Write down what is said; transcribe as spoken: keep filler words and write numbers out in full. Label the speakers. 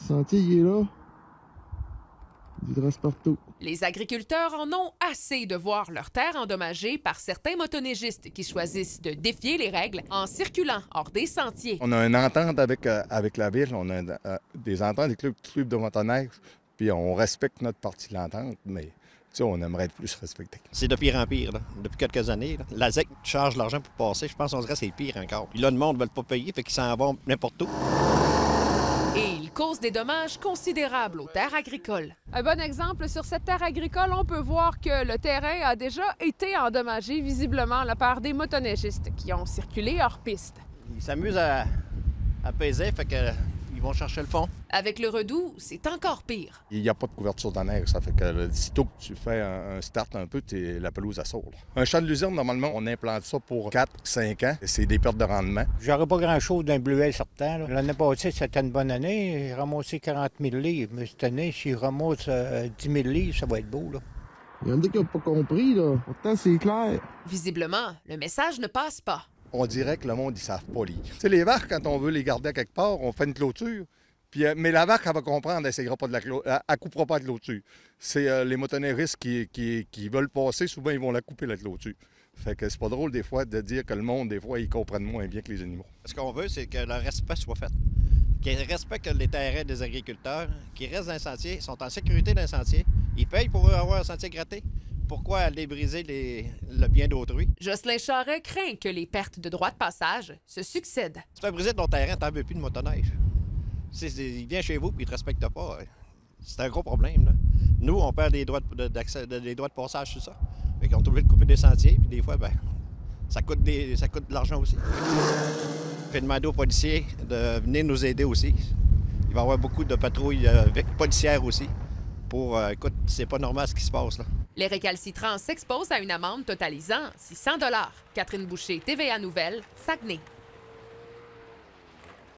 Speaker 1: sentier, il est là. Il reste partout.
Speaker 2: Les agriculteurs en ont assez de voir leurs terres endommagées par certains motoneigistes qui choisissent de défier les règles en circulant hors des sentiers.
Speaker 3: On a une entente avec, euh, avec la ville, on a euh, des ententes des clubs, clubs de motoneige, puis on respecte notre partie de l'entente, mais on aimerait être plus respecté.
Speaker 4: C'est de pire en pire, là. Depuis quelques années. Là. La Z E C charge l'argent pour passer, je pense qu'on dirait que c'est pire encore. Puis là, le monde ne veut pas payer, fait qu'ils s'en vont n'importe où.
Speaker 2: Et il cause des dommages considérables aux terres agricoles.
Speaker 5: Un bon exemple, sur cette terre agricole, on peut voir que le terrain a déjà été endommagé visiblement là, par des motoneigistes qui ont circulé hors piste.
Speaker 4: Ils s'amusent à, à peser, fait que ils vont chercher le fond.
Speaker 2: Avec le Redoux, c'est encore pire.
Speaker 3: Il n'y a pas de couverture de neige, ça fait que sitôt que tu fais un, un start un peu, t'es, la pelouse à saut. Un champ de luzerne, normalement, on implante ça pour quatre cinq ans. C'est des pertes de rendement.
Speaker 6: J'aurais pas grand-chose d'un bleuet sortant. Là. L'année passée, c'était une bonne année. J'ai ramassé quarante mille livres. Mais cette année, si je ramasse euh, dix mille livres, ça va être beau. Là.
Speaker 1: Il y en a qui n'ont pas compris, là. Pourtant, c'est clair.
Speaker 2: Visiblement, le message ne passe pas.
Speaker 3: On dirait que le monde, ils savent pas lire. Tu sais, les vaches, quand on veut les garder à quelque part, on fait une clôture. Puis, mais la vache, elle va comprendre, elle n'essayera pas de la clôture. Elle ne coupera pas de clôture. C'est euh, les motoneigistes qui, qui, qui veulent passer, souvent, ils vont la couper, la clôture. Fait que c'est pas drôle, des fois, de dire que le monde, des fois, ils comprennent moins bien que les animaux.
Speaker 4: Ce qu'on veut, c'est que le respect soit fait. Qu'ils respectent les terrains des agriculteurs, qu'ils restent dans le sentier, sont en sécurité dans le sentier. Ils payent pour avoir un sentier gratté. Pourquoi aller briser les, le bien d'autrui?
Speaker 2: Jocelyn Charret craint que les pertes de droits de passage se succèdent.
Speaker 4: Si tu fais briser ton terrain, t'en veux plus de motoneige. Si il vient chez vous et il ne te respecte pas, c'est un gros problème. Là. Nous, on perd des droits de, d'accès, des droits de passage sur ça. Fait qu'on est obligé de couper des sentiers, puis des fois, ben, ça coûte, des, ça coûte de l'argent aussi. J'ai demandé aux policiers de venir nous aider aussi. Il va y avoir beaucoup de patrouilles euh, policières aussi. Pour, euh, écoute, c'est pas normal ce qui se passe là.
Speaker 2: Les récalcitrants s'exposent à une amende totalisant six cents dollars. Catherine Boucher, T V A Nouvelles, Saguenay.